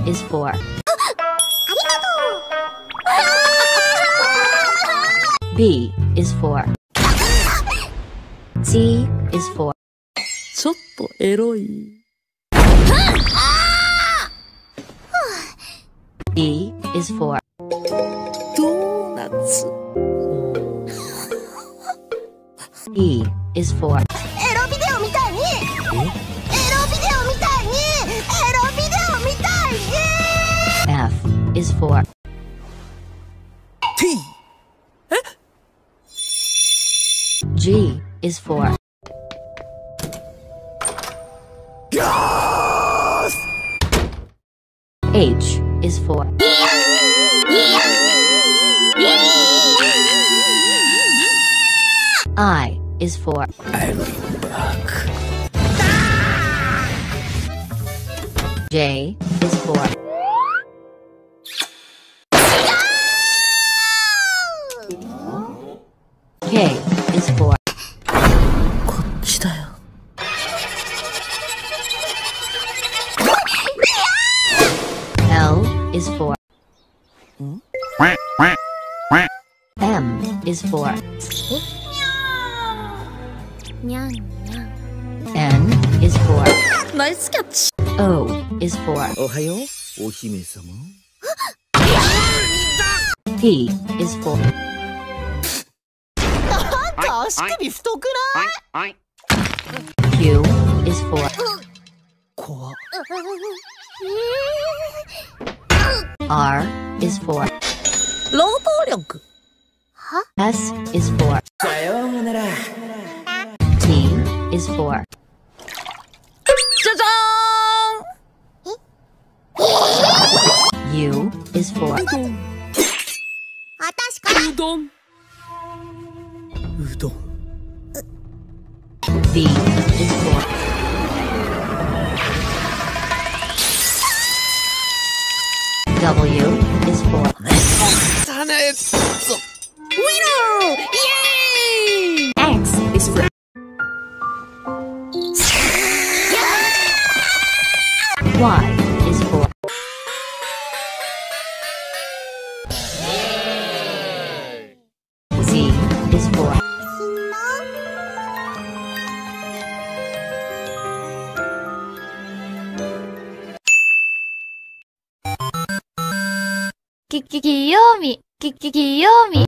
is for. B is for. C is for. ちょっとエロい。 D is for. ドーナツ。 E is for. エロビデオみたいに。エロビデオみたいに。エロビデオみたいに。 F is for. T。 G is for. H is for. I is for. I'm back. J is for. K is for. こっちだよ。 L is for. M is for. にゃんにゃん。 N is for. ナイスキャッチ。 O is for. おはよう、お姫様。 P is for. なんか足首太くない？ Q is for. 怖っ。 R is for. 労働力。 S is for. さようなら。 T is for. じゃじゃーん。 U is for. 私からうどん。うどん。 V is for. W is for. サネット。ウィナー。イエーイ。 X is for. Y is for. Z is for. Kiyomi.